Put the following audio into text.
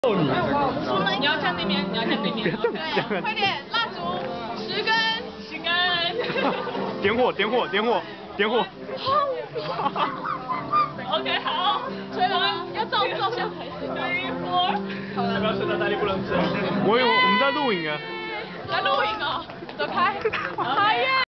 你要站那边，你要站那边。 对，快点，蜡烛10根 10根。 点火，点火，点火，点火。 OK， 好，吹了， 要照相才行。 3、4。好了。要不要睡到哪里不能吃？ 我们在录影啊。 来录影哦，走开。好耶！